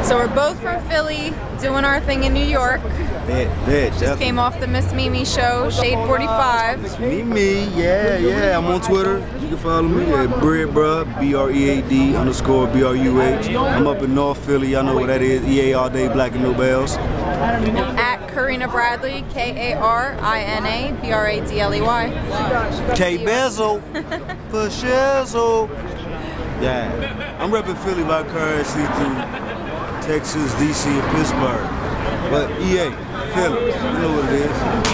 So we're both from Philly, doing our thing in New York. Just came off the Miss Mimi show, Shade 45. Mimi, yeah. I'm on Twitter. You can follow me at BreadBruh, BREAD_BRUH. I'm up in North Philly. Y'all know what that is. EA all day, Black and No Bells. At Karina Bradley, KARINABRADLEY. K-Bezel, for shizzle. Yeah, I'm repping Philly vicariously through Texas, DC, and Pittsburgh. But EA, Philly, you know what it is.